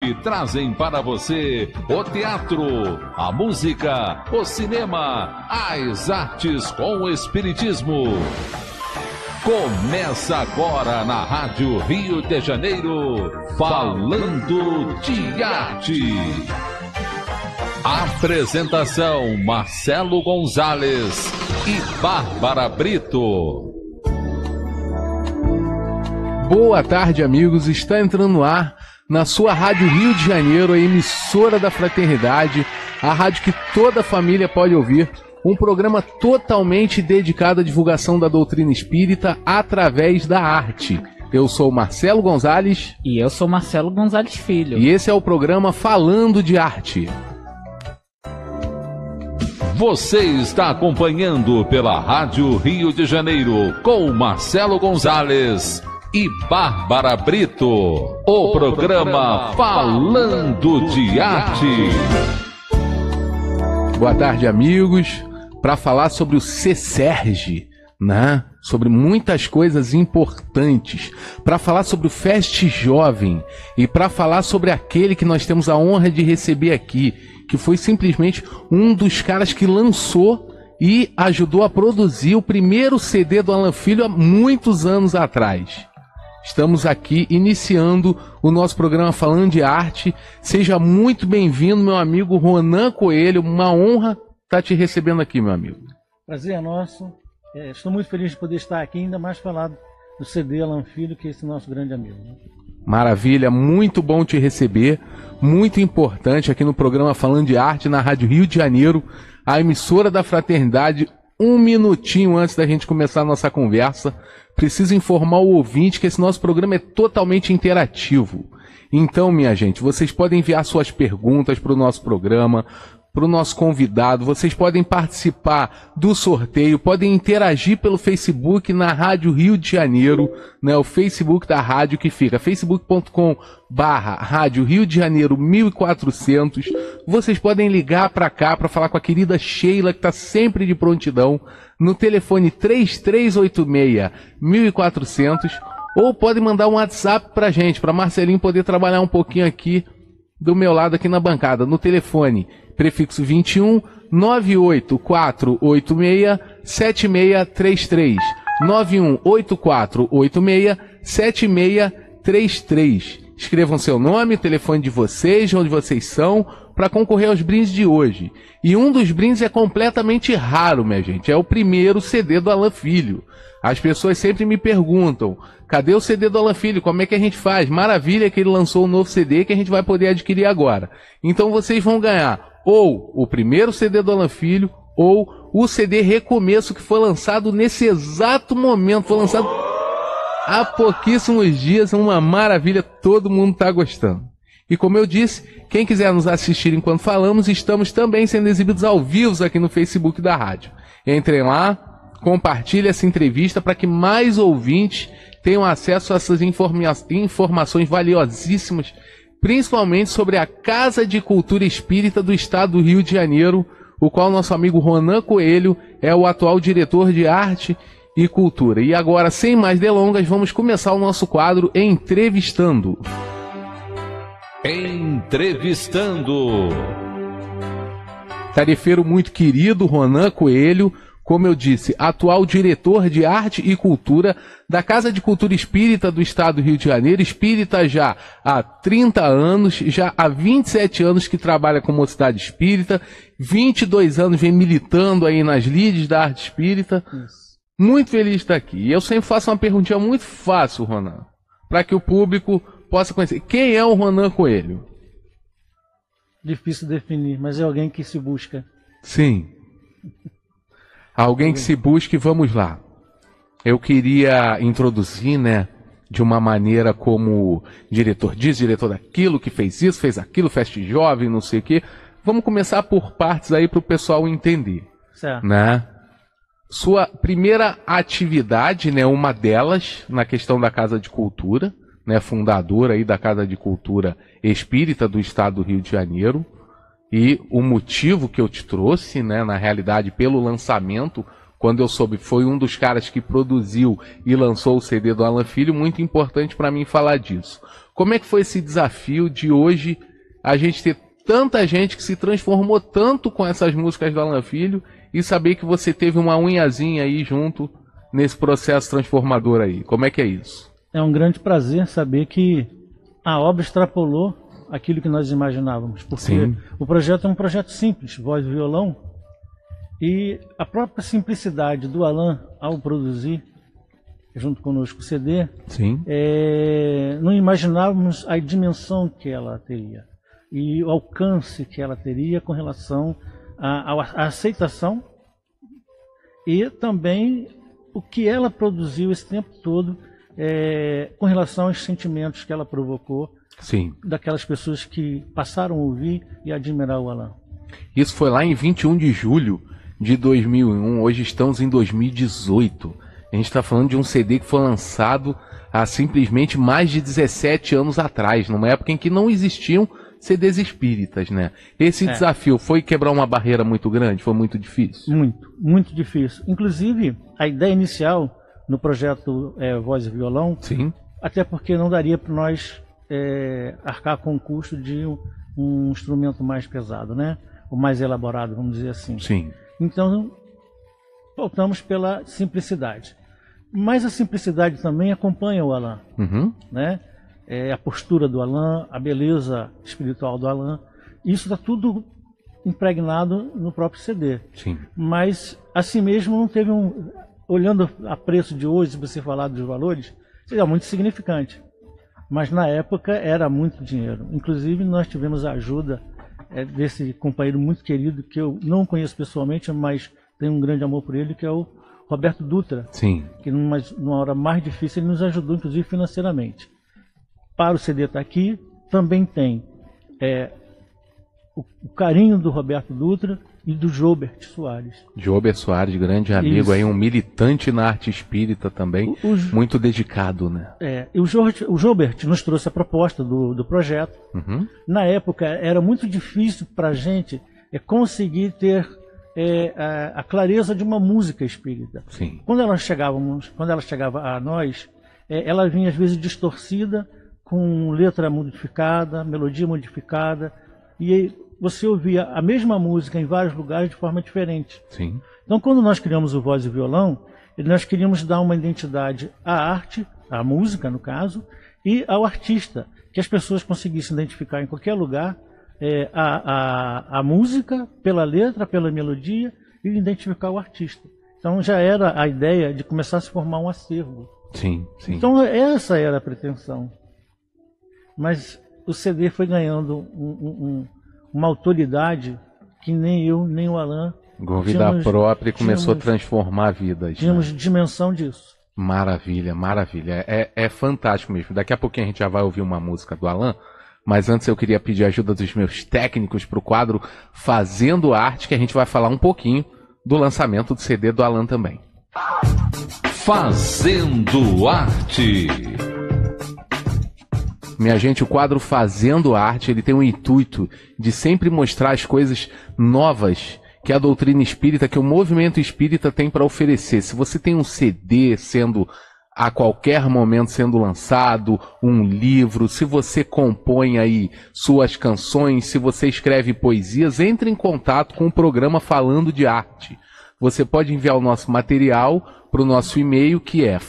Arte trazem para você o teatro, a música, o cinema, as artes com o espiritismo. Começa agora na Rádio Rio de Janeiro, Falando de Arte. Apresentação: Marcelo Gonzalez e Bárbara Brito. Boa tarde, amigos. Está entrando no ar, na sua Rádio Rio de Janeiro, a emissora da Fraternidade, a rádio que toda família pode ouvir, um programa totalmente dedicado à divulgação da doutrina espírita através da arte. Eu sou Marcelo Gonzalez. E eu sou Marcelo Gonzalez Filho. E esse é o programa Falando de Arte. Você está acompanhando pela Rádio Rio de Janeiro com Marcelo Gonzalez e Bárbara Brito, o programa Falando de Arte. Boa tarde, amigos. Para falar sobre o CESERJ, né? Sobre muitas coisas importantes, para falar sobre o Fest Jovem e para falar sobre aquele que nós temos a honra de receber aqui, que foi simplesmente um dos caras que lançou e ajudou a produzir o primeiro CD do Alan Filho há muitos anos atrás. Estamos aqui iniciando o nosso programa Falando de Arte. Seja muito bem-vindo, meu amigo Ronan Coelho. Uma honra estar te recebendo aqui, meu amigo. Prazer é nosso. Estou muito feliz de poder estar aqui, ainda mais falar do CD Alan Filho, que é esse nosso grande amigo. Maravilha, muito bom te receber. Muito importante aqui no programa Falando de Arte, na Rádio Rio de Janeiro, a emissora da Fraternidade. Um minutinho antes da gente começar a nossa conversa, preciso informar o ouvinte que esse nosso programa é totalmente interativo. Então, minha gente, vocês podem enviar suas perguntas para o nosso programa, para o nosso convidado, vocês podem participar do sorteio, podem interagir pelo Facebook na Rádio Rio de Janeiro, né, o Facebook da rádio que fica facebook.com/Rádio Rio de Janeiro 1400. Vocês podem ligar para cá para falar com a querida Sheila, que está sempre de prontidão, no telefone 3386-1400, ou podem mandar um WhatsApp para a gente, para Marcelinho poder trabalhar um pouquinho aqui do meu lado aqui na bancada, no telefone prefixo 21 98486 7633 918486 7633. Escrevam seu nome, o telefone de vocês, onde vocês são, para concorrer aos brindes de hoje. E um dos brindes é completamente raro, minha gente. É o primeiro CD do Alan Filho. As pessoas sempre me perguntam: cadê o CD do Alan Filho? Como é que a gente faz? Maravilha que ele lançou um novo CD que a gente vai poder adquirir agora. Então vocês vão ganhar ou o primeiro CD do Alan Filho, ou o CD Recomeço, que foi lançado nesse exato momento. Foi lançado há pouquíssimos dias. Uma maravilha, todo mundo está gostando. E como eu disse, quem quiser nos assistir enquanto falamos, estamos também sendo exibidos ao vivo aqui no Facebook da rádio. Entrem lá, compartilhe essa entrevista para que mais ouvintes tenham acesso a essas informações valiosíssimas, principalmente sobre a Casa de Cultura Espírita do Estado do Rio de Janeiro, o qual nosso amigo Ronan Coelho é o atual diretor de arte e cultura. E agora, sem mais delongas, vamos começar o nosso quadro Entrevistando. Entrevistando. Tarefeiro muito querido, Ronan Coelho, como eu disse, atual diretor de arte e cultura da Casa de Cultura Espírita do Estado do Rio de Janeiro, espírita já há 30 anos, já há 27 anos que trabalha com Mocidade Espírita, 22 anos vem militando aí nas lides da arte espírita. Isso. Muito feliz de estar aqui. E eu sempre faço uma perguntinha muito fácil, Ronan, para que o público possa conhecer. Quem é o Ronan Coelho? Difícil definir, mas é alguém que se busca. Sim. Alguém que se busque, vamos lá. Eu queria introduzir, né, de uma maneira como diretor disso, diretor daquilo, que fez isso, fez aquilo, Fest Jovem, não sei o quê. Vamos começar por partes aí para o pessoal entender. Certo. Né? Sua primeira atividade, né, uma delas, na questão da Casa de Cultura, né, fundadora aí da Casa de Cultura Espírita do Estado do Rio de Janeiro. E o motivo que eu te trouxe, né, na realidade, pelo lançamento quando eu soube, foi um dos caras que produziu e lançou o CD do Alan Filho, muito importante para mim falar disso. Como é que foi esse desafio de hoje a gente ter tanta gente que se transformou tanto com essas músicas do Alan Filho e saber que você teve uma unhazinha aí junto nesse processo transformador aí? Como é que é isso? É um grande prazer saber que a obra extrapolou aquilo que nós imaginávamos, porque Sim. o projeto é um projeto simples, voz e violão, e a própria simplicidade do Alan ao produzir, junto conosco o CD, Sim. Não imaginávamos a dimensão que ela teria e o alcance que ela teria com relação à aceitação e também o que ela produziu esse tempo todo com relação aos sentimentos que ela provocou. Sim. Daquelas pessoas que passaram a ouvir e admirar o Alan. Isso foi lá em 21 de julho de 2001, hoje estamos em 2018. A gente está falando de um CD que foi lançado há simplesmente mais de 17 anos atrás, numa época em que não existiam CDs espíritas, né? Esse desafio foi quebrar uma barreira muito grande? Foi muito difícil? Muito, muito difícil. Inclusive, a ideia inicial no projeto Voz e Violão, Sim. Até porque não daria para nós arcar com o custo de um instrumento mais pesado, né? O mais elaborado, vamos dizer assim. Sim. Então, optamos pela simplicidade. Mas a simplicidade também acompanha o Alan, Uhum. né? A postura do Alan, a beleza espiritual do Alan, isso está tudo impregnado no próprio CD. Sim. Mas, assim mesmo, não teve olhando a preço de hoje, se você falar dos valores, seria muito significante. Mas na época era muito dinheiro. Inclusive nós tivemos a ajuda desse companheiro muito querido, que eu não conheço pessoalmente, mas tenho um grande amor por ele, que é o Roberto Dutra. Sim. Que numa hora mais difícil ele nos ajudou, inclusive financeiramente. Para o CD estar aqui, também tem o carinho do Roberto Dutra e do Jobert Soares. Jobert Soares, grande amigo, Isso. aí, um militante na arte espírita também, muito dedicado, né? E o Jobert nos trouxe a proposta do projeto. Uhum. Na época era muito difícil para a gente conseguir ter a clareza de uma música espírita. Sim. Quando ela chegava a nós, ela vinha às vezes distorcida, com letra modificada, melodia modificada, e você ouvia a mesma música em vários lugares de forma diferente. Sim. Então, quando nós criamos o Voz e Violão, nós queríamos dar uma identidade à arte, à música, no caso, e ao artista, que as pessoas conseguissem identificar em qualquer lugar a música pela letra, pela melodia, e identificar o artista. Então, já era a ideia de começar a se formar um acervo. Sim, sim. Então, essa era a pretensão. Mas o CD foi ganhando uma autoridade que nem eu, nem o Alan Com vida própria e começou a transformar vidas. Tínhamos dimensão disso. Maravilha, maravilha. É fantástico mesmo. Daqui a pouquinho a gente já vai ouvir uma música do Alan, mas antes eu queria pedir a ajuda dos meus técnicos para o quadro Fazendo Arte, que a gente vai falar um pouquinho do lançamento do CD do Alan também. Fazendo Arte. Minha gente, o quadro Fazendo Arte, ele tem o intuito de sempre mostrar as coisas novas que a doutrina espírita, que o movimento espírita tem para oferecer. Se você tem um CD sendo a qualquer momento sendo lançado, um livro, se você compõe aí suas canções, se você escreve poesias, entre em contato com o programa Falando de Arte. Você pode enviar o nosso material para o nosso e-mail, que é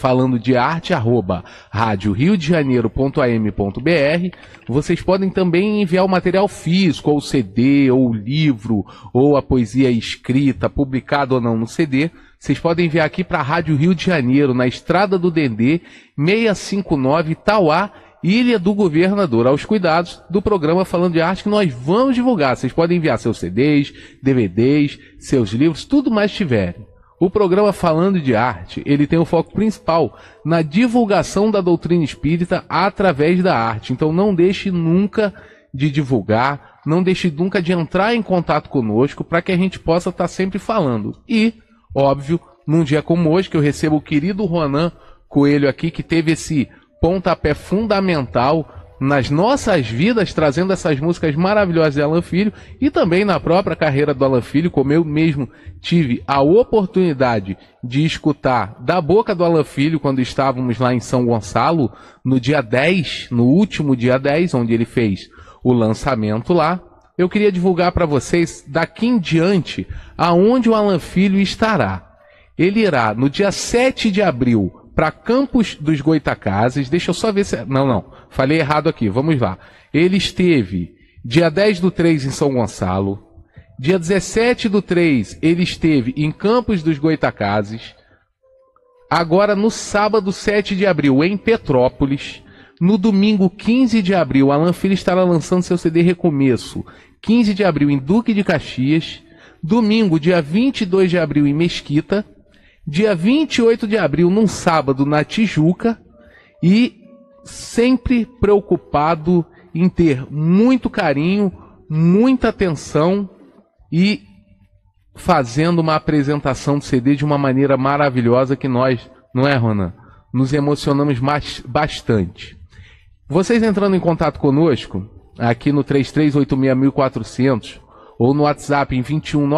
falandodearte@radioriodejaneiro.am.br. Vocês podem também enviar o material físico, ou o CD, ou o livro, ou a poesia escrita, publicada ou não no CD. Vocês podem enviar aqui para a Rádio Rio de Janeiro, na Estrada do Dendê, 659 Itauá, Ilha do Governador, aos cuidados do programa Falando de Arte, que nós vamos divulgar. Vocês podem enviar seus CDs, DVDs, seus livros, tudo mais tiverem. O programa Falando de Arte, ele tem o foco principal na divulgação da doutrina espírita através da arte. Então não deixe nunca de divulgar, não deixe nunca de entrar em contato conosco para que a gente possa estar sempre falando. E, óbvio, num dia como hoje, que eu recebo o querido Ronan Coelho aqui, que teve esse pontapé fundamental nas nossas vidas, trazendo essas músicas maravilhosas de Alan Filho e também na própria carreira do Alan Filho, como eu mesmo tive a oportunidade de escutar da boca do Alan Filho quando estávamos lá em São Gonçalo, no dia 10, no último dia 10, onde ele fez o lançamento lá. Eu queria divulgar para vocês daqui em diante aonde o Alan Filho estará. Ele irá no dia 7 de abril para Campos dos Goytacazes. Deixa eu só ver se... Não, falei errado aqui, vamos lá. Ele esteve dia 10/3 em São Gonçalo. Dia 17/3 ele esteve em Campos dos Goytacazes. Agora no sábado 7 de abril em Petrópolis. No domingo 15 de abril, Alan Filho estará lançando seu CD Recomeço. 15 de abril em Duque de Caxias. Domingo, dia 22 de abril em Mesquita. Dia 28 de abril, num sábado, na Tijuca. E sempre preocupado em ter muito carinho, muita atenção e fazendo uma apresentação do CD de uma maneira maravilhosa que nós, não é, Ronan? Nos emocionamos bastante. Vocês entrando em contato conosco, aqui no 3386-1400 ou no WhatsApp em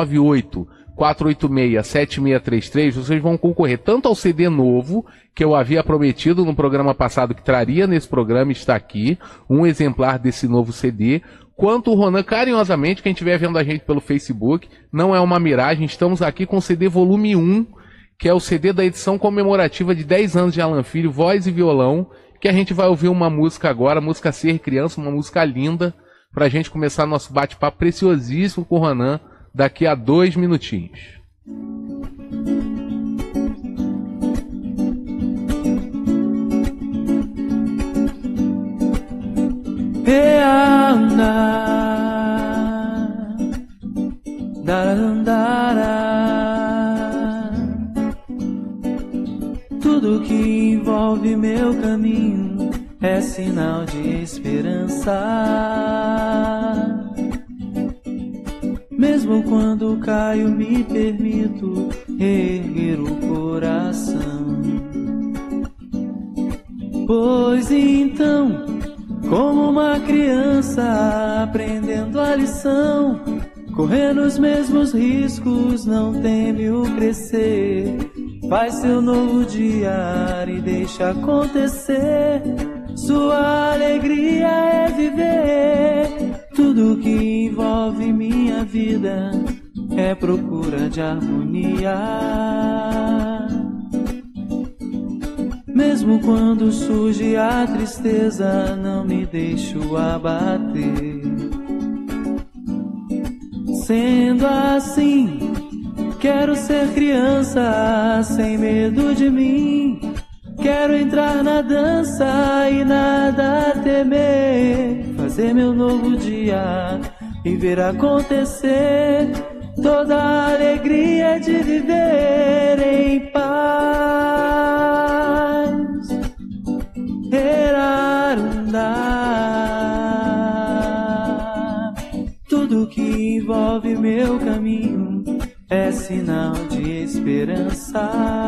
2198-486-7633, vocês vão concorrer tanto ao CD novo, que eu havia prometido no programa passado que traria nesse programa, está aqui, um exemplar desse novo CD, quanto o Ronan, carinhosamente, quem estiver vendo a gente pelo Facebook, não é uma miragem, estamos aqui com o CD volume 1, que é o CD da edição comemorativa de 10 anos de Alan Filho, voz e violão, que a gente vai ouvir uma música agora, a música Ser Criança, uma música linda, pra gente começar nosso bate-papo preciosíssimo com o Ronan daqui a 2 minutinhos. Tudo que envolve meu caminho é sinal de esperança. Mesmo quando caio, me permito erguer o coração. Pois então, como uma criança aprendendo a lição, correr nos mesmos riscos, não teme o crescer. Faz seu novo dia e deixa acontecer. Sua alegria é viver. Tudo que envolve minha vida é procura de harmonia. Mesmo quando surge a tristeza, não me deixo abater. Sendo assim, quero ser criança sem medo de mim. Quero entrar na dança e nada temer. Fazer meu novo dia e ver acontecer. Toda a alegria de viver em paz. Tudo que envolve meu caminho é sinal de esperança.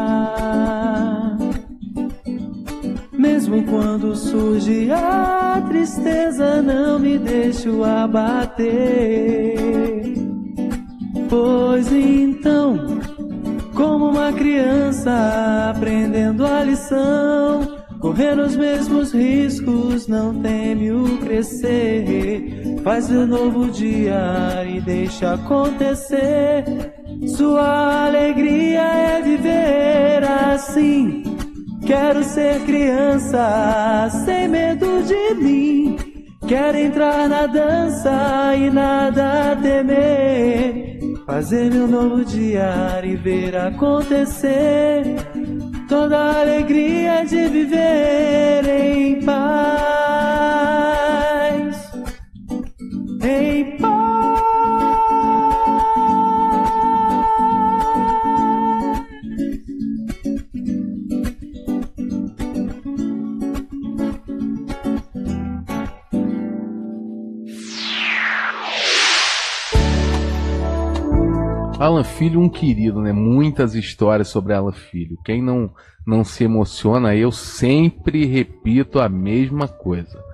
Mesmo quando surge a tristeza, não me deixo abater. Pois então, como uma criança aprendendo a lição, correr os mesmos riscos, não teme o crescer. Faz um novo dia e deixa acontecer. Sua alegria é viver assim. Quero ser criança sem medo de mim. Quero entrar na dança e nada temer. Fazer meu novo dia e ver acontecer. Toda a alegria de viver em paz. Em paz. Alan Filho, um querido, né? Muitas histórias sobre Alan Filho. Quem não se emociona, eu sempre repito a mesma coisa.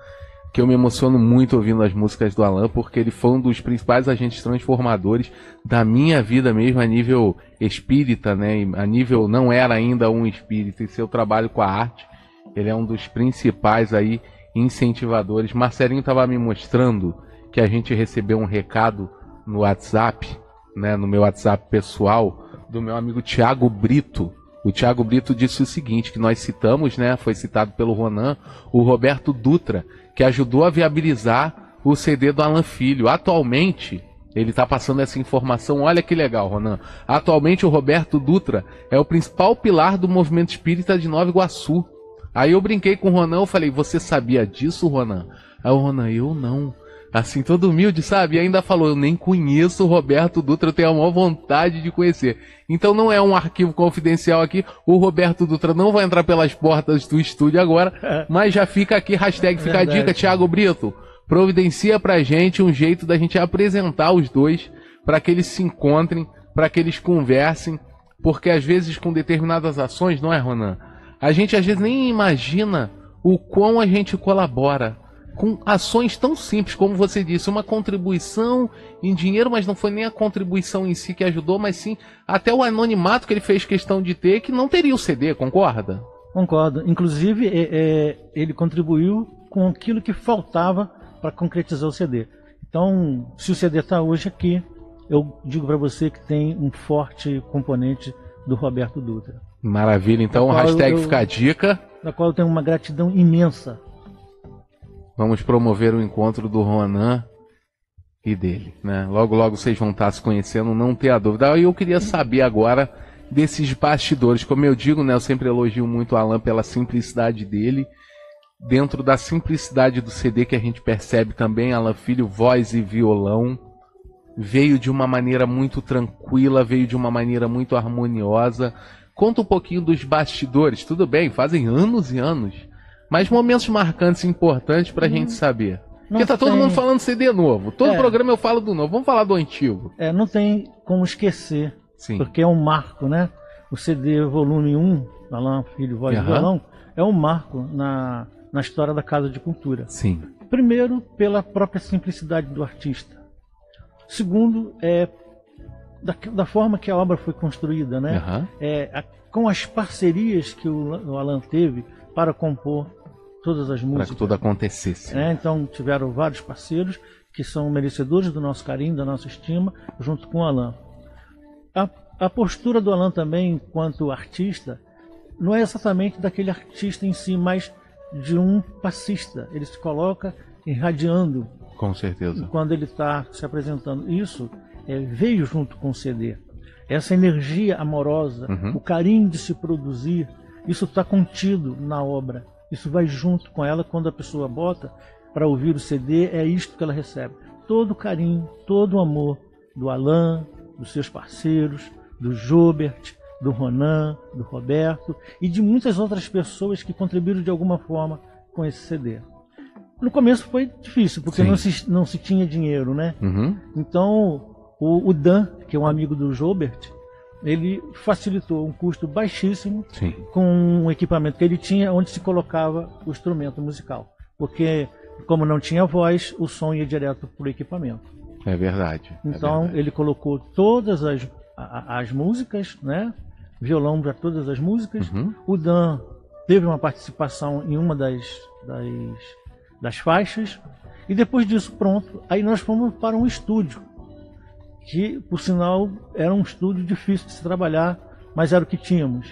que eu me emociono muito ouvindo as músicas do Alan, porque ele foi um dos principais agentes transformadores da minha vida mesmo, a nível espírita, né? A nível, não era ainda um espírita, e seu trabalho com a arte, ele é um dos principais aí incentivadores. Marcelinho estava me mostrando que a gente recebeu um recado no WhatsApp, né? No meu WhatsApp pessoal, do meu amigo Thiago Brito. O Thiago Brito disse o seguinte, que nós citamos, né? Foi citado pelo Ronan, o Roberto Dutra, que ajudou a viabilizar o CD do Alan Filho. Atualmente, ele está passando essa informação, olha que legal, Ronan. Atualmente o Roberto Dutra é o principal pilar do movimento espírita de Nova Iguaçu. Aí eu brinquei com o Ronan, eu falei, você sabia disso, Ronan? Aí o Ronan, eu não. Assim, todo humilde, sabe? E ainda falou, eu nem conheço o Roberto Dutra, eu tenho a maior vontade de conhecer. Então não é um arquivo confidencial aqui, o Roberto Dutra não vai entrar pelas portas do estúdio agora, mas já fica aqui, hashtag fica a dica, Thiago Brito, providencia pra gente um jeito da gente apresentar os dois, para que eles se encontrem, para que eles conversem, porque às vezes com determinadas ações, não é, Ronan? A gente às vezes nem imagina o quão a gente colabora com ações tão simples, como você disse, uma contribuição em dinheiro, mas não foi nem a contribuição em si que ajudou, mas sim até o anonimato que ele fez questão de ter, que não teria o CD, concorda? Concordo. Inclusive, ele contribuiu com aquilo que faltava para concretizar o CD. Então, se o CD está hoje aqui, eu digo para você que tem um forte componente do Roberto Dutra. Maravilha, então o hashtag fica a dica. Da qual eu tenho uma gratidão imensa. Vamos promover o encontro do Ronan e dele, né? Logo, logo vocês vão estar se conhecendo, não ter a dúvida. E eu queria saber agora desses bastidores. Como eu digo, né? Eu sempre elogio muito o Alan pela simplicidade dele. Dentro da simplicidade do CD que a gente percebe também, Alan Filho, voz e violão. Veio de uma maneira muito tranquila, veio de uma maneira muito harmoniosa. Conta um pouquinho dos bastidores. Tudo bem, fazem anos e anos. Mas momentos marcantes e importantes pra gente saber. Porque tá todo mundo falando CD novo. Todo programa eu falo do novo. Vamos falar do antigo. Não tem como esquecer. Sim. Porque é um marco, né? O CD volume 1, Alan Filho, voz e violão, é um marco na história da Casa de Cultura. Sim. Primeiro, pela própria simplicidade do artista. Segundo, da forma que a obra foi construída, né? Com as parcerias que o Alan teve para compor todas as músicas. Para que tudo acontecesse. Então tiveram vários parceiros que são merecedores do nosso carinho, da nossa estima, junto com o Alan. A postura do Alan também, enquanto artista, não é exatamente daquele artista em si, mas de um passista. Ele se coloca irradiando. Com certeza. Quando ele está se apresentando. Isso veio junto com o CD. Essa energia amorosa, o carinho de se produzir, isso está contido na obra. Isso vai junto com ela quando a pessoa bota para ouvir o CD, é isto que ela recebe. Todo o carinho, todo o amor do Alan, dos seus parceiros, do Jobert, do Ronan, do Roberto e de muitas outras pessoas que contribuíram de alguma forma com esse CD. No começo foi difícil, porque não se tinha dinheiro, né? Então, o Dan, que é um amigo do Jobert, ele facilitou um custo baixíssimo com um equipamento que ele tinha, onde se colocava o instrumento musical. Porque, como não tinha voz, o som ia direto para o equipamento. É verdade. Então, ele colocou todas as músicas, né? Violão para todas as músicas. O Dan teve uma participação em uma das faixas. E depois disso, pronto. Aí nós fomos para um estúdio. Que, por sinal, era um estúdio difícil de se trabalhar, mas era o que tínhamos.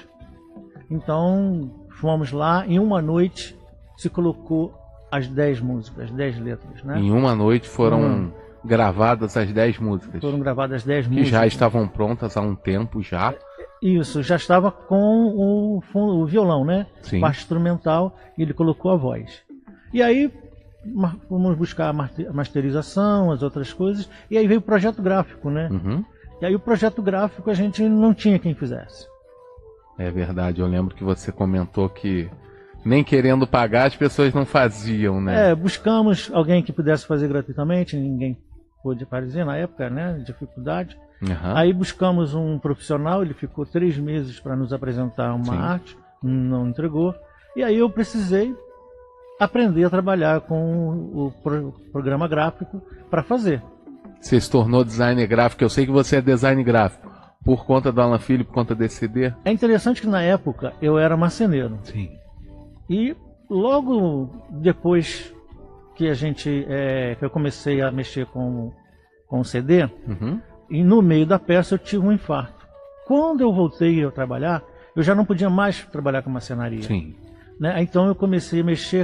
Então, fomos lá, em uma noite se colocou as 10 músicas, 10 letras. Né? Em uma noite foram gravadas as 10 músicas. Foram gravadas as 10 que músicas. Que já estavam prontas há um tempo já. Isso, já estava com o violão, né? Sim. Parte instrumental, e ele colocou a voz. E aí, fomos buscar a masterização, as outras coisas, e aí veio o projeto gráfico, né? E aí o projeto gráfico a gente não tinha quem fizesse. É verdade, eu lembro que você comentou que nem querendo pagar as pessoas não faziam, né? Buscamos alguém que pudesse fazer gratuitamente, ninguém pôde aparecer na época, né? Dificuldade. Aí buscamos um profissional, ele ficou 3 meses para nos apresentar uma arte, não entregou. E aí eu precisei aprender a trabalhar com o programa gráfico para fazer. Você se tornou designer gráfico, eu sei que você é design gráfico, por conta do Alan Filho, por conta desse CD? É interessante que na época eu era marceneiro. Sim. E logo depois que que eu comecei a mexer com o CD, e no meio da peça eu tive um infarto. Quando eu voltei a trabalhar, eu já não podia mais trabalhar com marcenaria. Sim. Né? Então eu comecei a mexer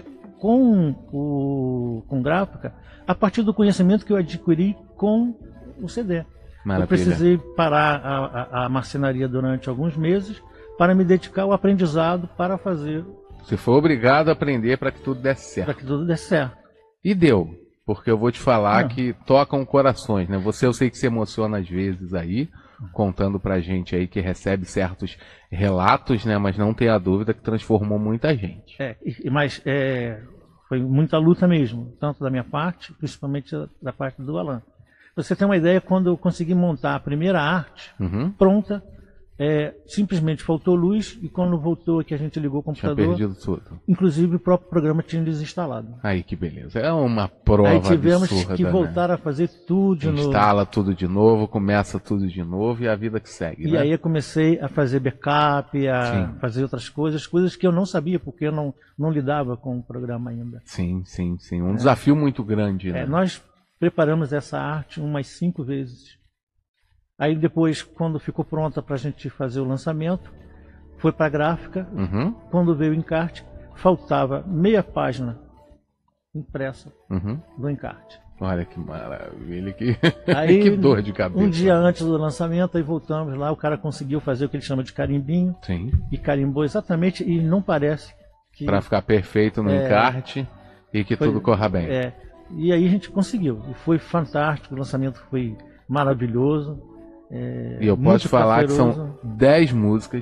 com gráfica a partir do conhecimento que eu adquiri com o CD. Maravilha. Eu precisei parar a marcenaria durante alguns meses para me dedicar ao aprendizado para fazer. Você foi obrigado a aprender para que tudo desse certo. Para que tudo desse certo. E deu, porque eu vou te falar que tocam corações, né? Você, eu sei que se emociona às vezes aí, contando pra gente aí que recebe certos relatos, né? Mas não tenha dúvida que transformou muita gente. Mas foi muita luta mesmo, tanto da minha parte, principalmente da parte do Alan. Você tem uma ideia, quando eu consegui montar a primeira arte pronta, simplesmente faltou luz, e quando voltou que a gente ligou o computador, tinha perdido tudo. Inclusive o próprio programa tinha desinstalado. Aí que beleza, é uma prova Aí tivemos absurda, que voltar a fazer tudo de novo. Instala tudo de novo, começa tudo de novo e a vida que segue. E aí eu comecei a fazer backup, a fazer outras coisas que eu não sabia, porque eu não lidava com o programa ainda. Sim. Um desafio muito grande, né? Nós preparamos essa arte umas 5 vezes. Aí depois, quando ficou pronta para a gente fazer o lançamento, foi para a gráfica. Quando veio o encarte, faltava meia página impressa do encarte. Olha que maravilha, aí, que dor de cabeça. Um dia antes do lançamento, aí voltamos lá, o cara conseguiu fazer o que ele chama de carimbinho. Sim. E carimbou exatamente, e não parece que... Para ficar perfeito no encarte e que tudo corra bem. E aí a gente conseguiu, e foi fantástico, o lançamento foi maravilhoso. E eu posso falar que são 10 músicas,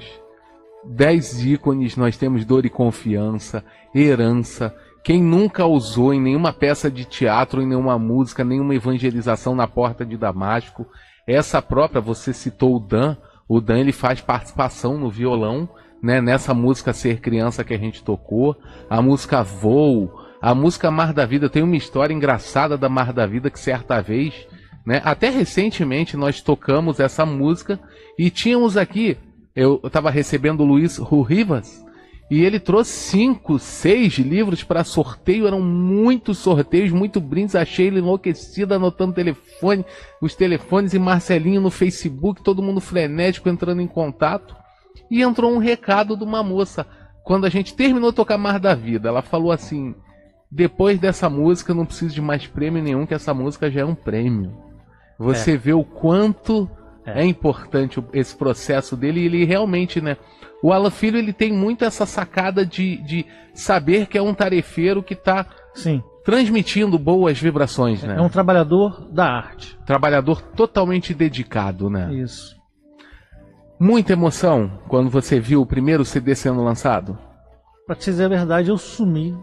10 ícones. Nós temos Dor e Confiança, Herança. Quem nunca usou em nenhuma peça de teatro, em nenhuma música, nenhuma evangelização na Porta de Damasco? Essa própria, você citou o Dan ele faz participação no violão, né, nessa música Ser Criança que a gente tocou, a música Voo, a música Mar da Vida. Tem uma história engraçada da Mar da Vida que certa vez, né, até recentemente nós tocamos essa música e tínhamos aqui, eu estava recebendo o Luiz Rivas e ele trouxe 5, 6 livros para sorteio. Eram muitos sorteios, muito brindes. Achei ele enlouquecido anotando telefone, os telefones, e Marcelinho no Facebook, todo mundo frenético entrando em contato. E entrou um recado de uma moça quando a gente terminou de tocar Mar da Vida. Ela falou assim: depois dessa música eu não preciso de mais prêmio nenhum, que essa música já é um prêmio. Você vê o quanto é importante esse processo dele. E ele realmente, né, o Alan Filho, ele tem muito essa sacada de saber que é um tarefeiro que está transmitindo boas vibrações, né? É um trabalhador da arte. Trabalhador totalmente dedicado, né? Isso. Muita emoção quando você viu o primeiro CD sendo lançado? Para te dizer a verdade, eu sumi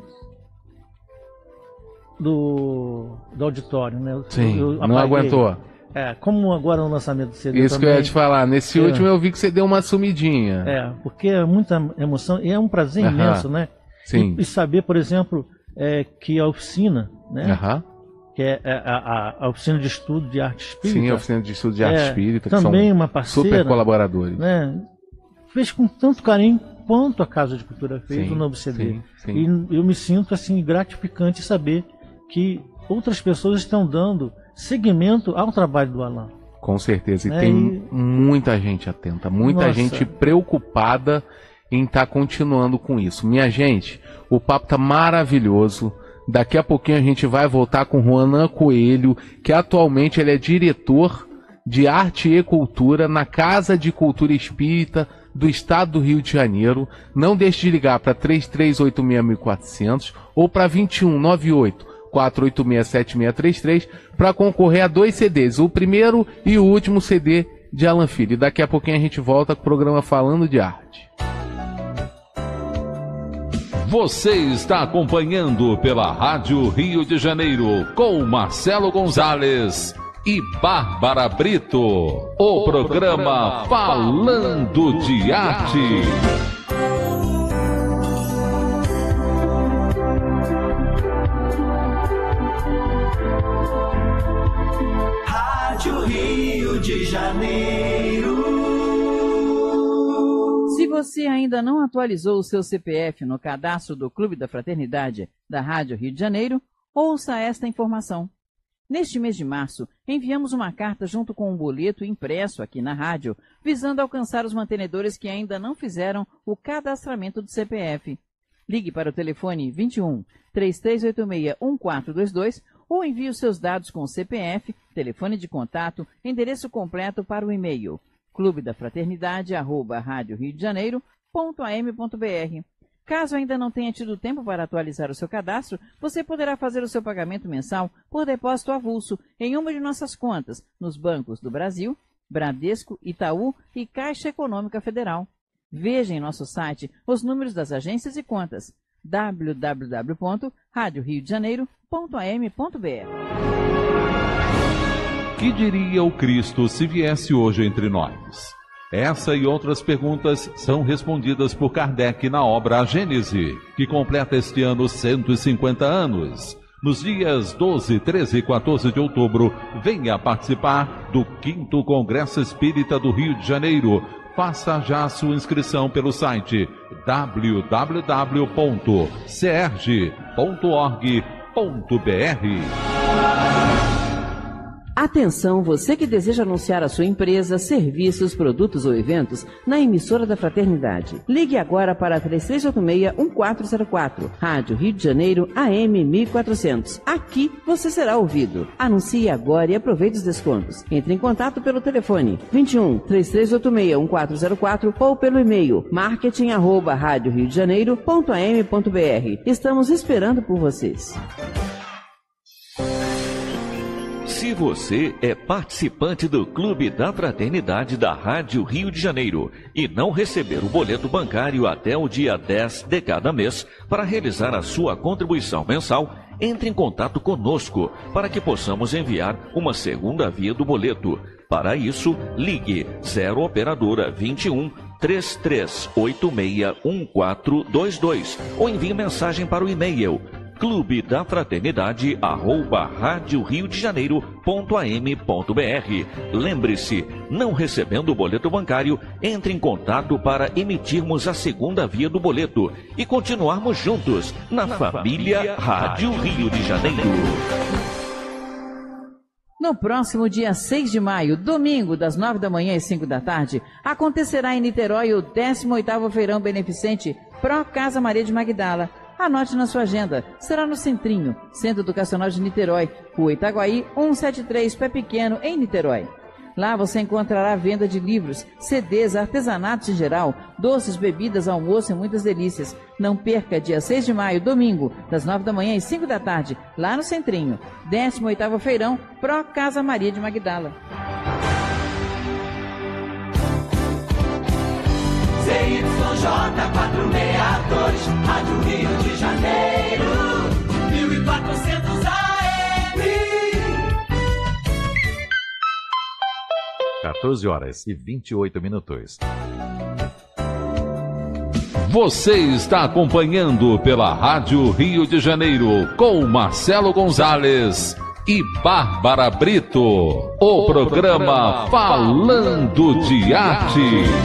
do auditório, né? Sim, eu não aguentou. Como agora no lançamento do CD Isso também, que eu ia te falar, nesse último eu vi que você deu uma sumidinha. Porque é muita emoção e é um prazer imenso, né? Sim. E saber, por exemplo, que a oficina, né? Que é a oficina de estudo de arte espírita. Sim, a oficina de estudo de arte espírita, que também são uma parceira, super colaboradores. Né? Fez com tanto carinho quanto a Casa de Cultura fez o novo CD. Sim. E eu me sinto assim gratificante saber que outras pessoas estão dando seguimento ao trabalho do Alan. Com certeza, e tem muita gente atenta, muita gente preocupada em estar continuando com isso. Minha gente, o papo tá maravilhoso. Daqui a pouquinho a gente vai voltar com Juanan Coelho, que atualmente ele é diretor de Arte e Cultura na Casa de Cultura Espírita do Estado do Rio de Janeiro. Não deixe de ligar para 3386-1400 ou para 2198-486-7633 para concorrer a 2 CDs, o primeiro e o último CD de Alan Filho. E daqui a pouquinho a gente volta com o programa Falando de Arte. Você está acompanhando pela Rádio Rio de Janeiro com Marcelo Gonzalez e Bárbara Brito, o programa Falando de Arte. Rádio Rio de Janeiro. Se você ainda não atualizou o seu CPF no cadastro do Clube da Fraternidade da Rádio Rio de Janeiro, ouça esta informação. Neste mês de março, enviamos uma carta junto com um boleto impresso aqui na rádio, visando alcançar os mantenedores que ainda não fizeram o cadastramento do CPF. Ligue para o telefone 21 3386 1422 ou envie os seus dados com o CPF, telefone de contato, endereço completo para o e-mail clubedafraternidade@radioriodejaneiro.am.br. Caso ainda não tenha tido tempo para atualizar o seu cadastro, você poderá fazer o seu pagamento mensal por depósito avulso em uma de nossas contas nos bancos do Brasil, Bradesco, Itaú e Caixa Econômica Federal. Veja em nosso site os números das agências e contas www.radioriodejaneiro.am.br. Que diria o Cristo se viesse hoje entre nós? Essa e outras perguntas são respondidas por Kardec na obra A Gênese, que completa este ano 150 anos. Nos dias 12, 13 e 14 de outubro, venha participar do 5º Congresso Espírita do Rio de Janeiro. Faça já a sua inscrição pelo site www.cerg.org.br. Atenção, você que deseja anunciar a sua empresa, serviços, produtos ou eventos na emissora da Fraternidade. Ligue agora para 3386-1404, Rádio Rio de Janeiro, AM 1400. Aqui você será ouvido. Anuncie agora e aproveite os descontos. Entre em contato pelo telefone 21 3386-1404 ou pelo e-mail marketing@radioriodejaneiro.am.br. Estamos esperando por vocês. Se você é participante do Clube da Fraternidade da Rádio Rio de Janeiro e não receber o boleto bancário até o dia 10 de cada mês para realizar a sua contribuição mensal, entre em contato conosco para que possamos enviar uma segunda via do boleto. Para isso, ligue 0 Operadora 21 33861422 ou envie mensagem para o e-mail clubedafraternidade@radioriodejaneiro.am.br. Lembre-se, não recebendo o boleto bancário, entre em contato para emitirmos a segunda via do boleto e continuarmos juntos na família Rádio Rio de Janeiro. No próximo dia 6 de maio, domingo, das 9 da manhã às 5 da tarde, acontecerá em Niterói o 18º Feirão Beneficente Pró Casa Maria de Magdala. Anote na sua agenda. Será no Centrinho, Centro Educacional de Niterói, Rua Itaguaí, 173, Pé Pequeno, em Niterói. Lá você encontrará venda de livros, CDs, artesanatos em geral, doces, bebidas, almoço e muitas delícias. Não perca, dia 6 de maio, domingo, das 9 da manhã às 5 da tarde, lá no Centrinho. 18º Feirão Pró Casa Maria de Magdala. ZYJ 462, Rádio Rio de Janeiro, 1400 AM. 14 horas e 28 minutos. Você está acompanhando pela Rádio Rio de Janeiro com Marcelo Gonzalez e Bárbara Brito, o programa Falando de Arte.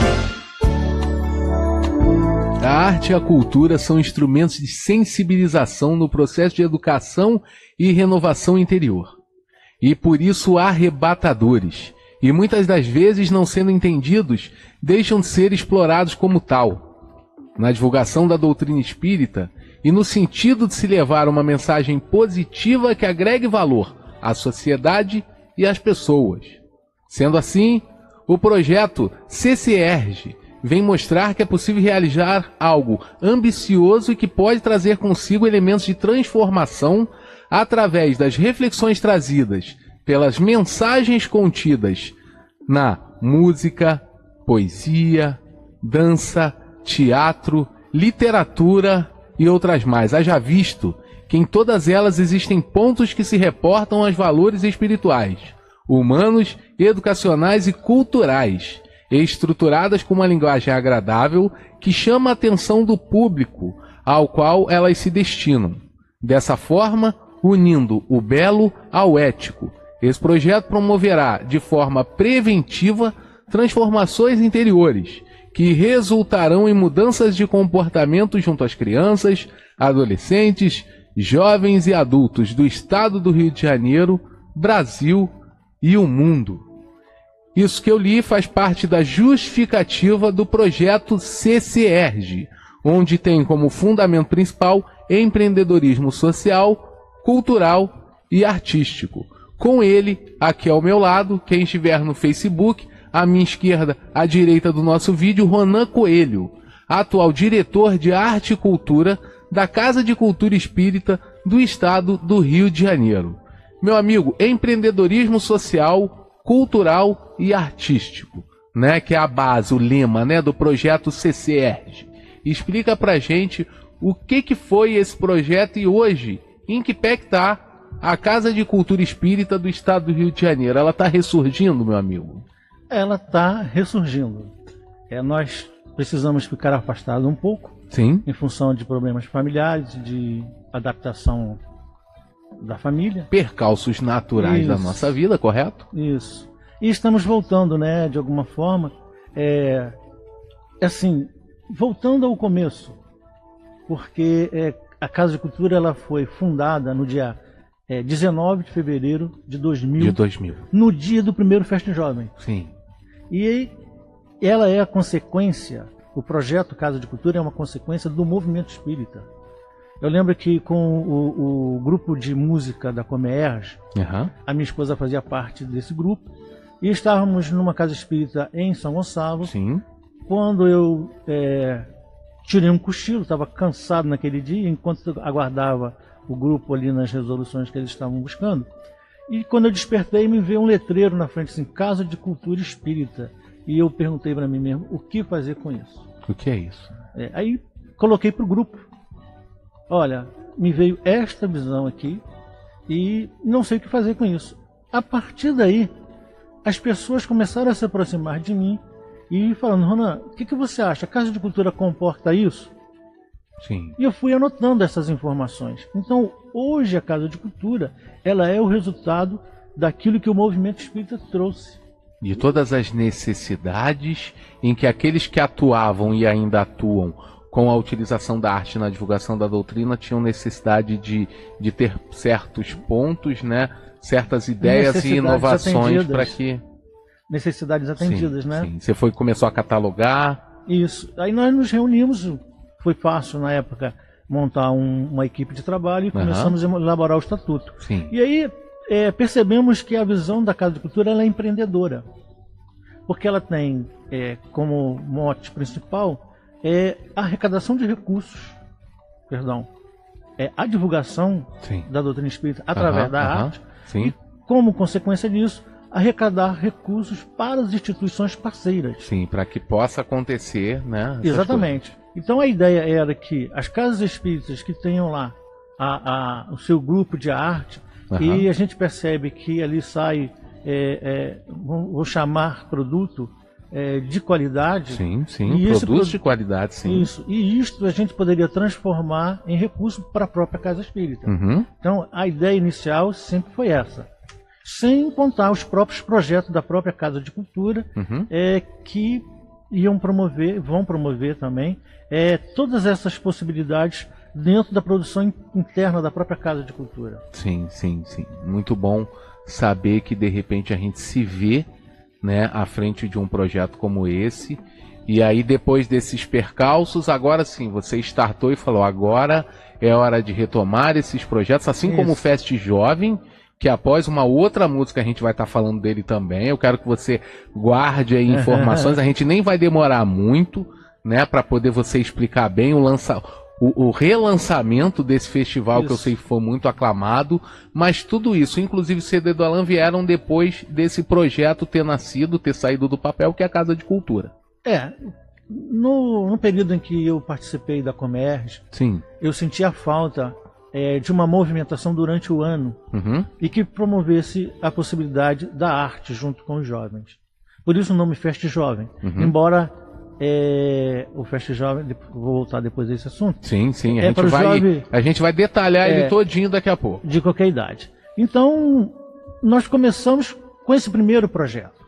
A arte e a cultura são instrumentos de sensibilização no processo de educação e renovação interior. E por isso arrebatadores. E muitas das vezes, não sendo entendidos, deixam de ser explorados como tal. Na divulgação da doutrina espírita e no sentido de se levar uma mensagem positiva que agregue valor à sociedade e às pessoas. Sendo assim, o projeto CCERG vem mostrar que é possível realizar algo ambicioso e que pode trazer consigo elementos de transformação através das reflexões trazidas pelas mensagens contidas na música, poesia, dança, teatro, literatura e outras mais. Haja visto que em todas elas existem pontos que se reportam aos valores espirituais, humanos, educacionais e culturais, estruturadas com uma linguagem agradável que chama a atenção do público ao qual elas se destinam. Dessa forma, unindo o belo ao ético Esse projeto promoverá de forma preventiva transformações interiores que resultarão em mudanças de comportamento junto às crianças, adolescentes, jovens e adultos do estado do Rio de Janeiro, Brasil e o mundo. Isso que eu li faz parte da justificativa do projeto CCERJ, onde tem como fundamento principal empreendedorismo social, cultural e artístico. Com ele, aqui ao meu lado, quem estiver no Facebook, à minha esquerda, à direita do nosso vídeo, Ronan Coelho, atual diretor de Arte e Cultura da Casa de Cultura Espírita do Estado do Rio de Janeiro. Meu amigo, empreendedorismo social, cultural e artístico, né, que é a base, o lema, né, do projeto CCERJ. Explica pra gente o que foi esse projeto e hoje, em que pé que está a Casa de Cultura Espírita do Estado do Rio de Janeiro. Ela está ressurgindo, meu amigo? Ela está ressurgindo. Nós precisamos ficar afastados um pouco. Sim. Em função de problemas familiares, de adaptação da família. Percalços naturais da nossa vida, correto? Isso. E estamos voltando, né, de alguma forma, assim, voltando ao começo, porque a Casa de Cultura ela foi fundada no dia 19 de fevereiro de 2000, no dia do primeiro Festa Jovem. Sim. E ela é a consequência, o projeto Casa de Cultura é uma consequência do movimento espírita. Eu lembro que com o grupo de música da Comerj, a minha esposa fazia parte desse grupo, e estávamos numa casa espírita em São Gonçalo. Sim. Quando eu tirei um cochilo, estava cansado naquele dia, enquanto eu aguardava o grupo ali nas resoluções que eles estavam buscando. E quando eu despertei, me veio um letreiro na frente, assim, Casa de Cultura Espírita. E eu perguntei para mim mesmo, o que fazer com isso? O que é isso? Aí coloquei para o grupo. Olha, me veio esta visão aqui e não sei o que fazer com isso. A partir daí, as pessoas começaram a se aproximar de mim e falando, Ronan, o que você acha? A Casa de Cultura comporta isso? Sim. E eu fui anotando essas informações. Então, hoje a Casa de Cultura, ela é o resultado daquilo que o movimento espírita trouxe. De todas as necessidades em que aqueles que atuavam e ainda atuam com a utilização da arte na divulgação da doutrina tinham necessidade de ter certos pontos, né, certas ideias e inovações para que... Necessidades atendidas, sim, né? Sim. Você começou a catalogar? Isso. Aí nós nos reunimos, foi fácil na época montar uma equipe de trabalho e começamos a elaborar o estatuto. Sim. E aí percebemos que a visão da Casa de Cultura ela é empreendedora, porque ela tem como mote principal a arrecadação de recursos, a divulgação da doutrina espírita através da arte, e como consequência disso, arrecadar recursos para as instituições parceiras. Sim, para que possa acontecer, né? Exatamente. Coisas. Então a ideia era que as casas espíritas que tenham lá o seu grupo de arte, e a gente percebe que ali sai, vou chamar produto de qualidade. Sim, produtos de qualidade, sim. Isso. E isto a gente poderia transformar em recurso para a própria casa espírita. Então a ideia inicial sempre foi essa. Sem contar os próprios projetos da própria Casa de Cultura, que vão promover também todas essas possibilidades dentro da produção interna da própria Casa de Cultura. Sim. Muito bom saber que de repente a gente se vê, né, à frente de um projeto como esse, e aí depois desses percalços, agora sim, você startou e falou, agora é hora de retomar esses projetos, assim como o Fest Jovem, que após uma outra música a gente vai estar falando dele também. Eu quero que você guarde aí informações, a gente nem vai demorar muito, né, para poder você explicar bem o relançamento desse festival, que eu sei que foi muito aclamado, mas tudo isso, inclusive o CD do Alain, vieram depois desse projeto ter saído do papel, que é a Casa de Cultura. No período em que eu participei da Comerj, eu senti a falta de uma movimentação durante o ano e que promovesse a possibilidade da arte junto com os jovens. Por isso o nome Fest Jovem. Embora o Fest Jovem, vou voltar depois desse assunto. Sim, a gente vai detalhar ele todinho daqui a pouco. De qualquer idade. Então, nós começamos com esse primeiro projeto.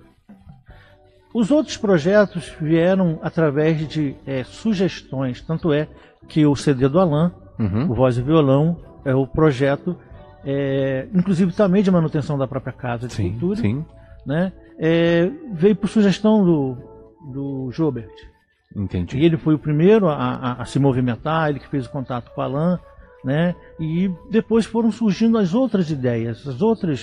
Os outros projetos vieram através de sugestões, tanto é que o CD do Alain, o Voz e Violão, é o projeto, inclusive também de manutenção da própria Casa de Cultura, né? Veio por sugestão do Joubert. Entendi. E ele foi o primeiro a se movimentar, ele que fez o contato com o Alain, né? E depois foram surgindo as outras ideias, as outras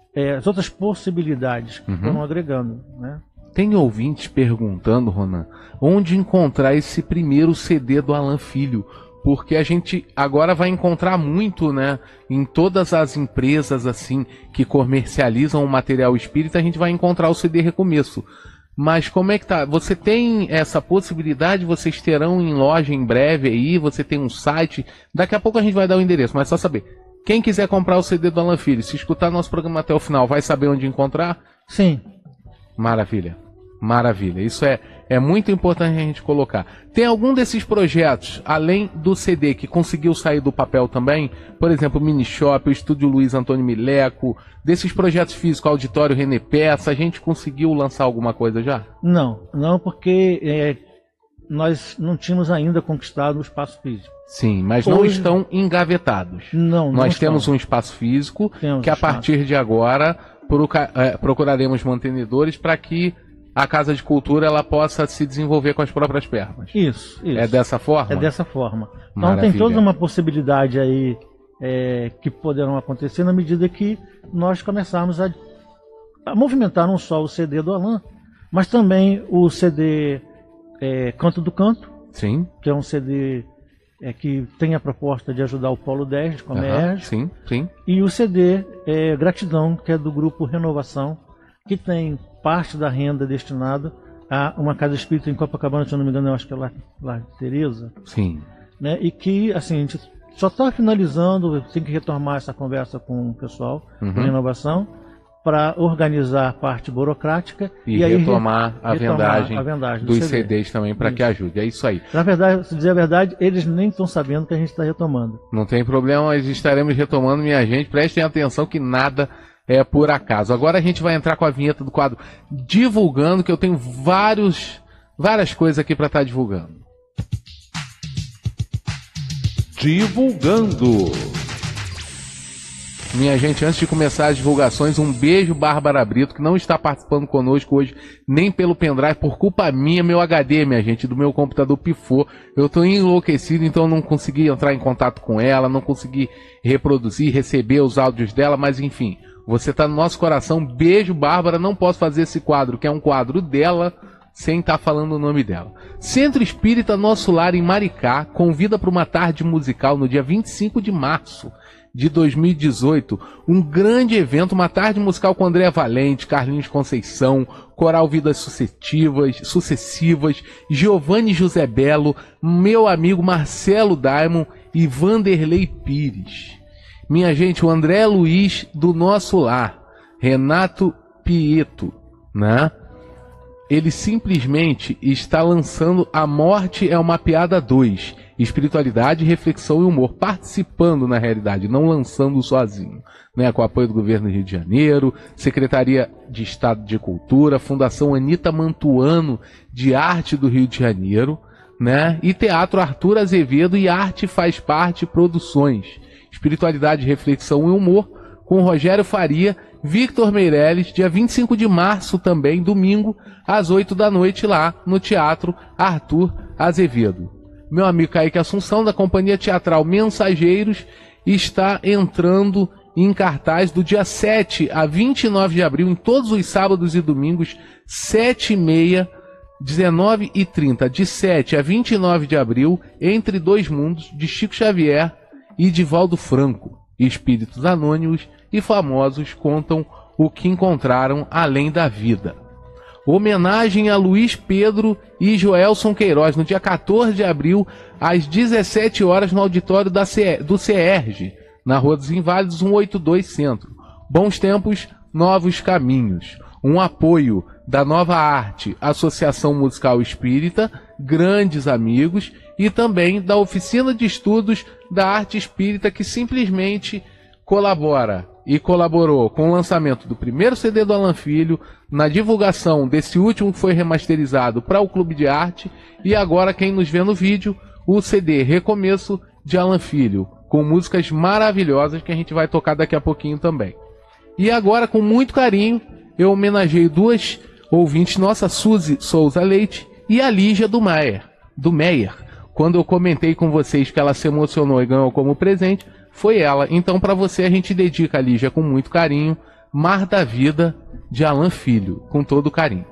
possibilidades que foram agregando, né? Tem ouvintes perguntando, Ronan, onde encontrar esse primeiro CD do Alain Filho? Porque a gente agora vai encontrar muito, né? Em todas as empresas assim que comercializam o material espírita, a gente vai encontrar o CD Recomeço. Mas como é que tá? Você tem essa possibilidade? Vocês terão em loja em breve aí? Você tem um site? Daqui a pouco a gente vai dar o endereço, mas só saber. Quem quiser comprar o CD do Alain Filho, se escutar nosso programa até o final, vai saber onde encontrar? Sim. Maravilha. Maravilha. Isso é muito importante a gente colocar. Tem algum desses projetos, além do CD, que conseguiu sair do papel também? Por exemplo, o Mini Shop, o Estúdio Luiz Antônio Mileco, desses projetos físicos, Auditório René Peça, a gente conseguiu lançar alguma coisa já? Não, porque nós não tínhamos ainda conquistado o espaço físico. Sim, mas não estão engavetados. Nós temos um espaço físico que a partir de agora procuraremos mantenedores para que a Casa de Cultura ela possa se desenvolver com as próprias pernas. Isso. É dessa forma? É dessa forma. Então Maravilha. tem toda uma possibilidade aí que poderão acontecer na medida que nós começarmos a movimentar não só o CD do Alain, mas também o CD Canto do Canto, sim, que é um CD que tem a proposta de ajudar o Polo 10 de Comércio, sim. E o CD Gratidão, que é do grupo Renovação, que tem parte da renda destinada a uma casa espírita em Copacabana, se eu não me engano, eu acho que é lá de Tereza. Sim. Né? E que, assim, a gente só está finalizando, tem que retomar essa conversa com o pessoal da Renovação para organizar a parte burocrática e aí retomar a vendagem dos CD. CDs também para que ajude. É isso aí. Na verdade, se dizer a verdade, eles nem estão sabendo que a gente está retomando. Não tem problema, nós estaremos retomando, minha gente. Prestem atenção que nada é por acaso. Agora a gente vai entrar com a vinheta do quadro Divulgando, que eu tenho várias coisas aqui para estar divulgando. Divulgando. Minha gente, antes de começar as divulgações, um beijo, Bárbara Brito, que não está participando conosco hoje, nem pelo pendrive, por culpa minha, meu HD, minha gente, do meu computador pifou. Eu estou enlouquecido, então não consegui entrar em contato com ela, não consegui reproduzir, receber os áudios dela, mas enfim, você está no nosso coração. Beijo, Bárbara, não posso fazer esse quadro, que é um quadro dela, sem estar falando o nome dela. Centro Espírita Nosso Lar em Maricá convida para uma tarde musical no dia 25 de março de 2018, um grande evento, uma tarde musical com André Valente, Carlinhos Conceição, Coral Vidas Sucessivas, Giovanni José Belo, meu amigo Marcelo Daimon e Vanderlei Pires. Minha gente, o André Luiz do Nosso Lar, Renato Pieto, né? Ele simplesmente está lançando A Morte é uma Piada 2, espiritualidade, reflexão e humor, participando na realidade, não lançando sozinho, né? Com o apoio do Governo do Rio de Janeiro, Secretaria de Estado de Cultura, Fundação Anita Mantuano de Arte do Rio de Janeiro, né? E Teatro Arthur Azevedo e Arte Faz Parte Produções, espiritualidade, reflexão e humor, com Rogério Faria, Victor Meirelles, dia 25 de março também, domingo, às 8 da noite, lá no Teatro Arthur Azevedo. Meu amigo Kaique Assunção, da Companhia Teatral Mensageiros, está entrando em cartaz do dia 7 a 29 de abril, em todos os sábados e domingos, 7h30, 19h30, de 7 a 29 de abril, Entre Dois Mundos, de Chico Xavier e Divaldo Franco. Espíritos anônimos e famosos contam o que encontraram além da vida. Homenagem a Luiz Pedro e Joelson Queiroz, no dia 14 de abril, às 17 horas, no auditório do CERJ, na Rua dos Inválidos, 182 Centro. Bons tempos, novos caminhos. Um apoio da Nova Arte, Associação Musical Espírita, Grandes Amigos, e também da Oficina de Estudos da Arte Espírita, que simplesmente colabora e colaborou com o lançamento do primeiro CD do Alan Filho, na divulgação desse último que foi remasterizado para o Clube de Arte, e agora quem nos vê no vídeo, o CD Recomeço de Alan Filho, com músicas maravilhosas que a gente vai tocar daqui a pouquinho também. E agora, com muito carinho, eu homenageei duas ouvintes nossas, Suzy Souza Leite e a Lígia do Meyer. Quando eu comentei com vocês que ela se emocionou e ganhou como presente, foi ela. Então, para você, a gente dedica a Lígia com muito carinho, Mar da Vida, de Alan Filho, com todo carinho.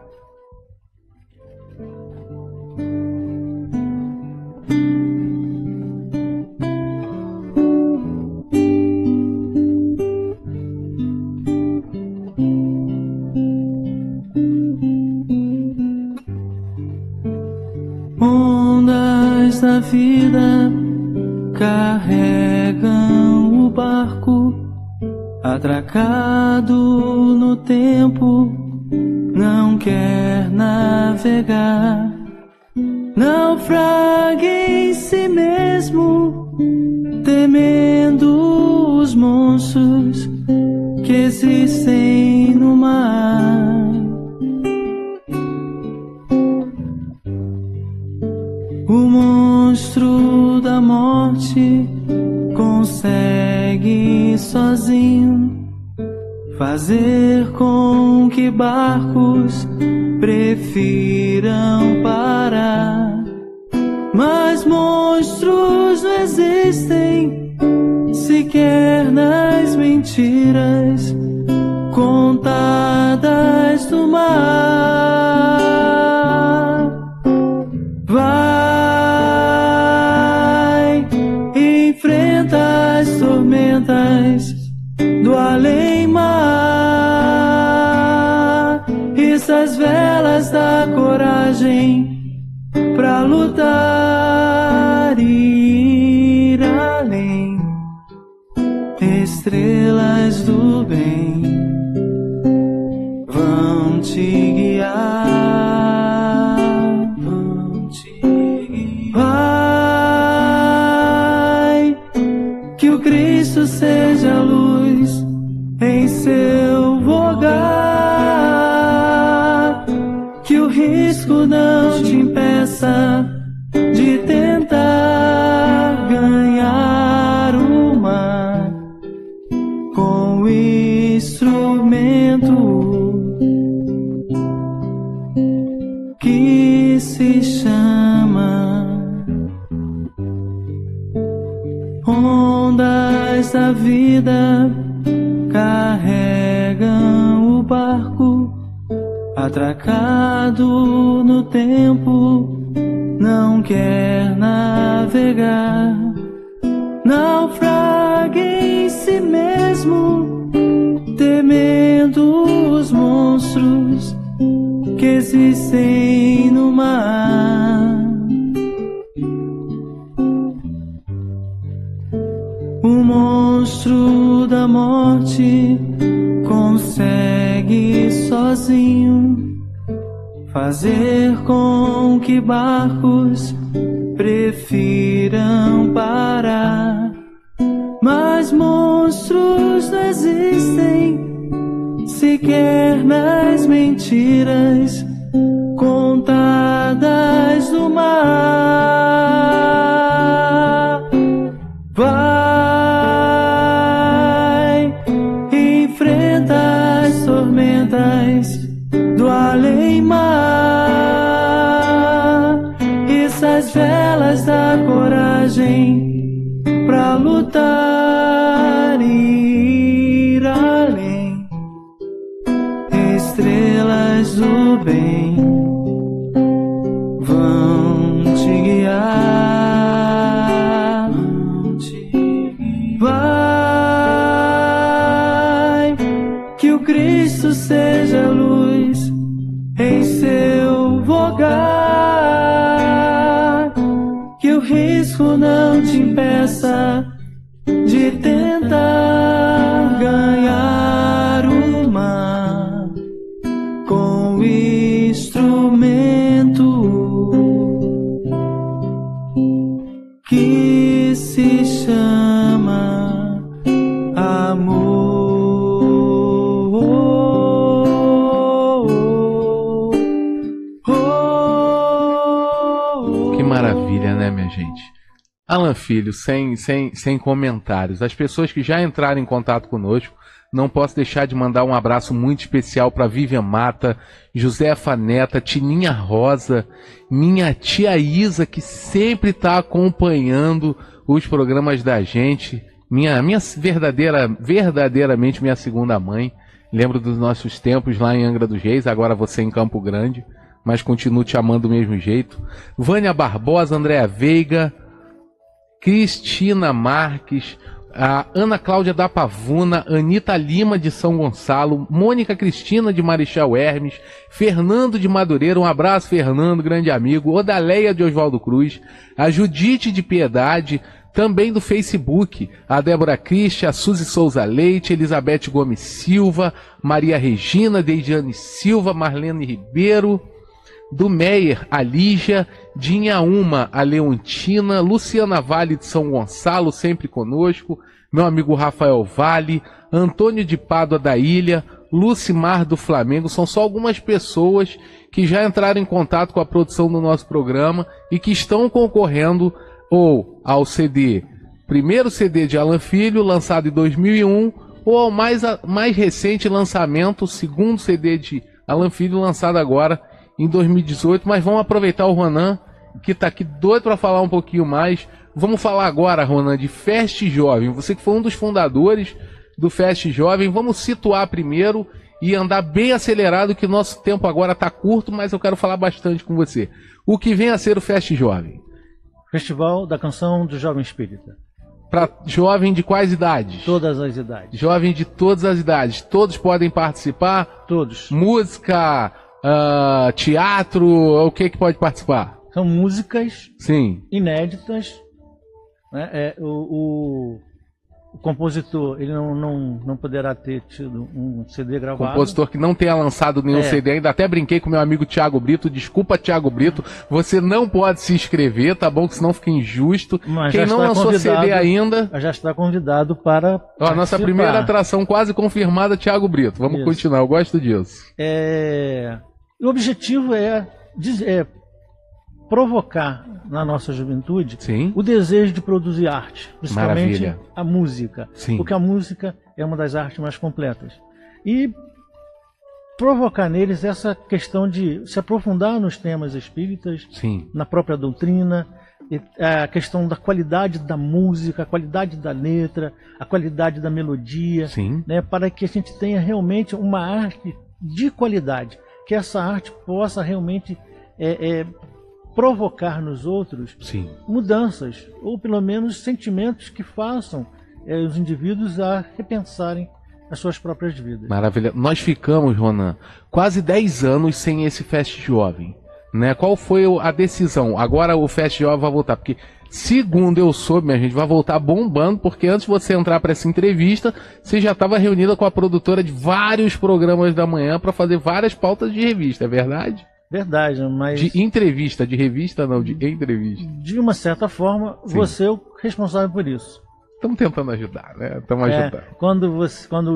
Ondas da vida carregam o barco, atracado no tempo, não quer navegar. Naufraga em si mesmo, temendo os monstros que existem no mar. O monstro da morte consegue sozinho fazer com que barcos prefiram parar. Mas monstros não existem sequer nas mentiras contadas do mar. Vai, enfrenta as tormentas do além-mar, essas velas da coragem pra lutar e ir além. Estrelas do bem vão te guiar, vão te guiar. Vai, que o Cristo seja a luz em seu vogar, que o risco não te impeça de tentar ganhar o mar com o instrumento que se chama ondas da vida carregam o barco, atracado no tempo, não quer navegar. Naufraga em si mesmo, temendo os monstros que existem no mar. O monstro da morte consegue sozinho fazer com que barcos prefiram parar. Mas monstros não existem sequer nas mentiras contadas do mar. Vai, enfrenta as tormentas do além-mar, essas velas da coragem pra lutar e ir além. Estrelas do bem vão te guiar, vai, que o Cristo seja a luz em seu vogar, que o risco não te impeça de tentar ganhar o mar com o instrumento que se chama amor. Alan Filho, sem comentários. As pessoas que já entraram em contato conosco, não posso deixar de mandar um abraço muito especial para Vivian Mata, Josefa Neta, Tininha Rosa, minha tia Isa, que sempre está acompanhando os programas da gente. Minha verdadeiramente minha segunda mãe. Lembro dos nossos tempos lá em Angra dos Reis, agora você em Campo Grande, mas continuo te amando do mesmo jeito. Vânia Barbosa, Andréa Veiga, Cristina Marques, a Ana Cláudia da Pavuna, Anita Lima de São Gonçalo, Mônica Cristina de Marechal Hermes, Fernando de Madureira, um abraço Fernando, grande amigo, Odaleia de Oswaldo Cruz, a Judite de Piedade, também do Facebook, a Débora Cristi, a Suzy Souza Leite, Elizabeth Gomes Silva, Maria Regina, Deidiane Silva, Marlene Ribeiro, do Meyer, a Lígia, Dinha Uma, a Leontina, Luciana Vale de São Gonçalo, sempre conosco, meu amigo Rafael Vale, Antônio de Pádua da Ilha, Lucimar do Flamengo, são só algumas pessoas que já entraram em contato com a produção do nosso programa e que estão concorrendo ou ao CD, primeiro CD de Alan Filho, lançado em 2001, ou ao mais recente lançamento, o segundo CD de Alan Filho, lançado agora em 2018, mas vamos aproveitar o Ronan, que está aqui doido para falar um pouquinho mais. Vamos falar agora, Ronan, de Fest Jovem. Você que foi um dos fundadores do Fest Jovem, vamos situar primeiro e andar bem acelerado, que nosso tempo agora está curto, mas eu quero falar bastante com você. O que vem a ser o Fest Jovem? Festival da Canção do Jovem Espírita. Para jovem de quais idades? Todas as idades. Jovem de todas as idades. Todos podem participar? Todos. Música... teatro, o que pode participar? São músicas Sim. inéditas, né? O compositor ele não poderá ter tido um CD gravado. Compositor que não tenha lançado nenhum CD ainda. Até brinquei com meu amigo Thiago Brito. Desculpa, Thiago Brito, você não pode se inscrever, tá bom? Que senão fica injusto. Mas quem não lançou CD ainda já está convidado para a nossa primeira atração quase confirmada, Thiago Brito. Vamos continuar, eu gosto disso. O objetivo é provocar na nossa juventude o desejo de produzir arte, principalmente a música, porque a música é uma das artes mais completas. E provocar neles essa questão de se aprofundar nos temas espíritas, na própria doutrina, a questão da qualidade da música, a qualidade da letra, a qualidade da melodia, né, para que a gente tenha realmente uma arte de qualidade. Que essa arte possa realmente provocar nos outros mudanças, ou pelo menos sentimentos que façam os indivíduos a repensarem as suas próprias vidas. Maravilha. Nós ficamos, Ronan, quase 10 anos sem esse Fest Jovem, né? Qual foi a decisão? Agora o Fest Jovem vai voltar, porque segundo eu soube, minha gente, vai voltar bombando, porque antes de você entrar para essa entrevista, você já estava reunida com a produtora de vários programas da manhã para fazer várias pautas de revista, é verdade? Verdade, mas... De entrevista, de revista não, de entrevista. De uma certa forma, você é o responsável por isso. Estamos tentando ajudar, né? Estamos ajudando. Quando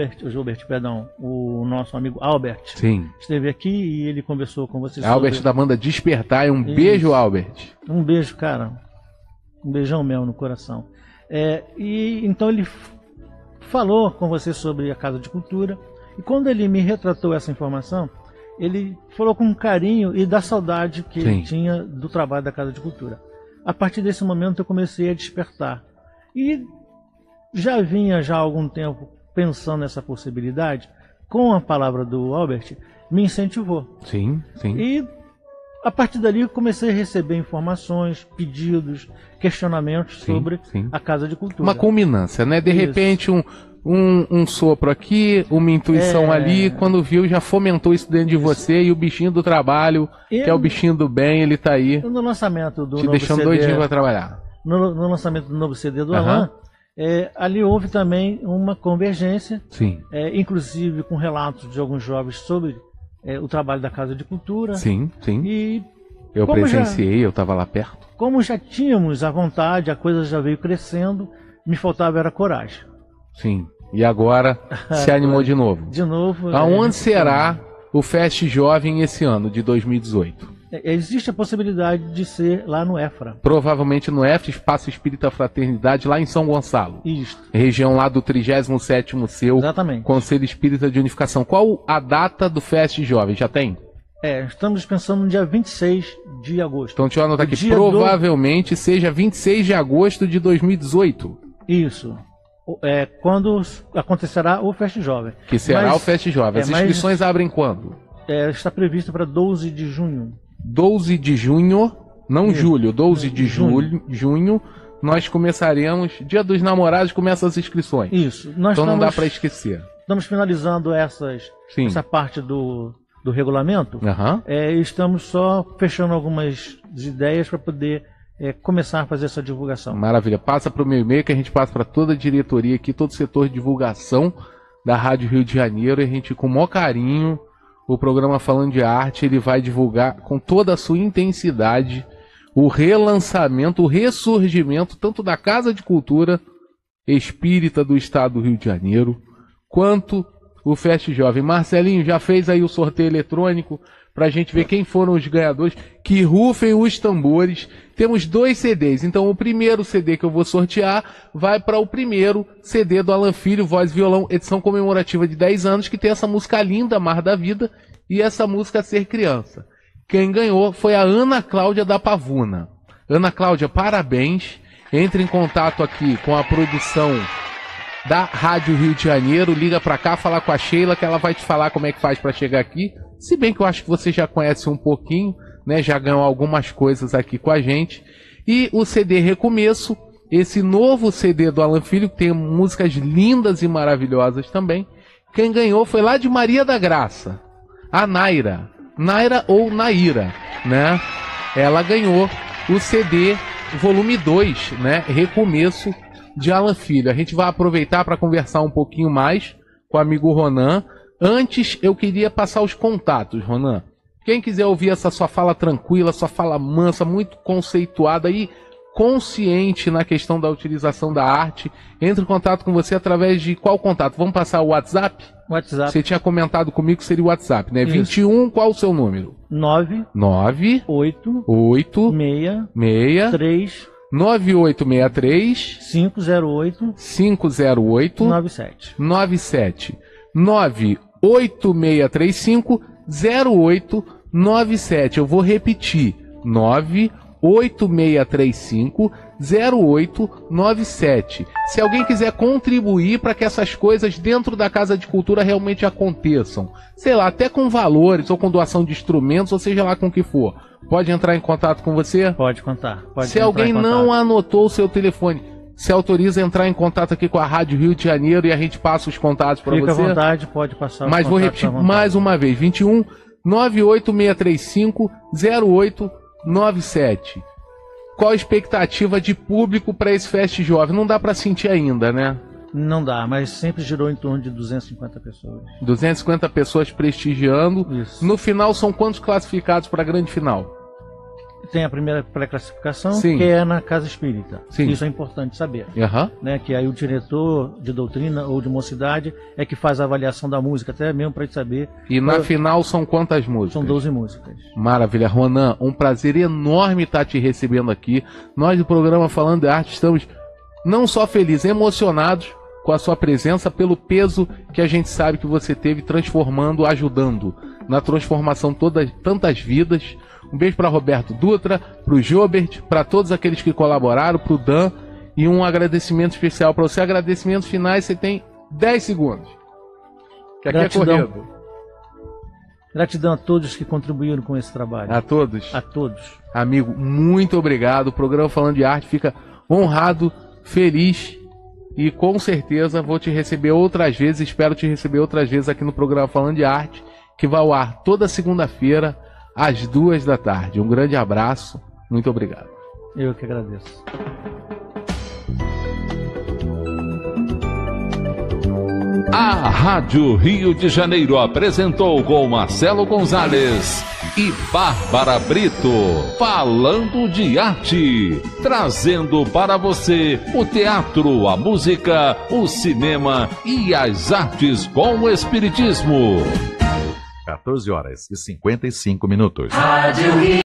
o nosso amigo Albert esteve aqui e ele conversou com você Albert da banda Despertar, um beijo, Albert. Um beijo, cara. Um beijão mesmo no coração. E então ele falou com você sobre a Casa de Cultura. E quando ele me retratou essa informação, ele falou com carinho e da saudade que ele tinha do trabalho da Casa de Cultura. A partir desse momento eu comecei a despertar. E já vinha há algum tempo pensando nessa possibilidade. Com a palavra do Albert, me incentivou. E a partir dali eu comecei a receber informações, pedidos, questionamentos sobre a Casa de Cultura. Uma culminância, né? De repente um sopro aqui, uma intuição ali, quando viu já fomentou isso dentro de você, e o bichinho do trabalho, que é o bichinho do bem, ele tá aí. No lançamento do te deixando doidinho pra trabalhar. No lançamento do novo CD do Alan, ali houve também uma convergência, inclusive com relatos de alguns jovens sobre o trabalho da Casa de Cultura. E eu presenciei, eu estava lá perto. Como já tínhamos a vontade, a coisa já veio crescendo, me faltava era coragem. E agora se animou de novo. De novo. Aonde será o Fest Jovem esse ano, de 2018? Existe a possibilidade de ser lá no EFRA. Provavelmente no EFRA, Espaço Espírita Fraternidade, lá em São Gonçalo. Isso. Região lá do 37º seu Exatamente. Conselho Espírita de Unificação. Qual a data do Fest Jovem? Já tem? Estamos pensando no dia 26 de agosto. Então deixa eu anotar aqui. Dia Provavelmente seja 26 de agosto de 2018. Isso. Quando acontecerá o Fest Jovem. Que será o Fest Jovem. As inscrições abrem quando? Está previsto para 12 de junho. 12 de junho, não julho, 12 de junho, nós começaremos. Dia dos Namorados começam as inscrições. Isso. Então não dá para esquecer. Estamos finalizando essa parte do regulamento. Estamos só fechando algumas ideias para poder começar a fazer essa divulgação. Maravilha. Passa para o meu e-mail que a gente passa para toda a diretoria aqui, todo o setor de divulgação da Rádio Rio de Janeiro. E a gente, com o maior carinho, o programa Falando de Arte, ele vai divulgar com toda a sua intensidade o relançamento, o ressurgimento, tanto da Casa de Cultura Espírita do Estado do Rio de Janeiro, quanto o Fest Jovem. Marcelinho, já fez aí o sorteio eletrônico pra gente ver quem foram os ganhadores. Que rufem os tambores. Temos 2 CDs, então o primeiro CD que eu vou sortear vai para o primeiro CD do Alan Filho, Voz e Violão, edição comemorativa de 10 anos, que tem essa música linda, Mar da Vida, e essa música Ser Criança. Quem ganhou foi a Ana Cláudia da Pavuna. Ana Cláudia, parabéns. Entre em contato aqui com a produção da Rádio Rio de Janeiro, liga pra cá, fala com a Sheila, que ela vai te falar como é que faz para chegar aqui. Se bem que eu acho que você já conhece um pouquinho, né? Já ganhou algumas coisas aqui com a gente. E o CD Recomeço, esse novo CD do Alan Filho, que tem músicas lindas e maravilhosas também. Quem ganhou foi lá de Maria da Graça, a Naira ou Naira, né? Ela ganhou o CD volume 2, né? Recomeço, de Alan Filho. A gente vai aproveitar para conversar um pouquinho mais com o amigo Ronan. Antes, eu queria passar os contatos, Ronan. Quem quiser ouvir essa sua fala tranquila, sua fala mansa, muito conceituada e consciente na questão da utilização da arte, entre em contato com você através de qual contato? Vamos passar o WhatsApp? WhatsApp. Você tinha comentado comigo que seria o WhatsApp, né? Isso. 21, qual o seu número? 9 8 6 3 9863 508 97 98635 0897. Eu vou repetir: 98635 0897. Se alguém quiser contribuir para que essas coisas dentro da Casa de Cultura realmente aconteçam, sei lá, até com valores ou com doação de instrumentos, ou seja lá com o que for, pode entrar em contato com você? Pode contar. Se alguém não anotou o seu telefone, se autoriza a entrar em contato aqui com a Rádio Rio de Janeiro e a gente passa os contatos para você? Fica à vontade, pode passar os Mas vou repetir mais uma vez: 21 98635 0897. Qual a expectativa de público para esse Fest Jovem? Não dá para sentir ainda, né? Não dá, mas sempre girou em torno de 250 pessoas. 250 pessoas prestigiando. Isso. No final, são quantos classificados para a grande final? Tem a primeira pré-classificação, Sim. que é na Casa Espírita. Sim. Isso é importante saber. Uhum. Né, que aí o diretor de doutrina ou de mocidade é que faz a avaliação da música, até mesmo para gente saber. E na final são quantas músicas? São 12 músicas. Maravilha. Ronan, um prazer enorme estar te recebendo aqui. Nós do programa Falando de Arte estamos não só felizes, emocionados com a sua presença, pelo peso que a gente sabe que você teve transformando, ajudando na transformação de tantas vidas. Um beijo para Roberto Dutra, para o Jobert, para todos aqueles que colaboraram, para o Dan, e um agradecimento especial para você. Agradecimentos finais, você tem 10 segundos. Que aqui Gratidão. é corrido. Gratidão a todos que contribuíram com esse trabalho. A todos. A todos. Amigo, muito obrigado. O programa Falando de Arte fica honrado, feliz e com certeza vou te receber outras vezes. Espero te receber outras vezes aqui no programa Falando de Arte, que vai ao ar toda segunda-feira às 14h. Um grande abraço, muito obrigado. Eu que agradeço. A Rádio Rio de Janeiro apresentou com Marcelo Gonzalez e Bárbara Brito, Falando de Arte, trazendo para você o teatro, a música, o cinema e as artes com o espiritismo. 14 horas e 55 minutos.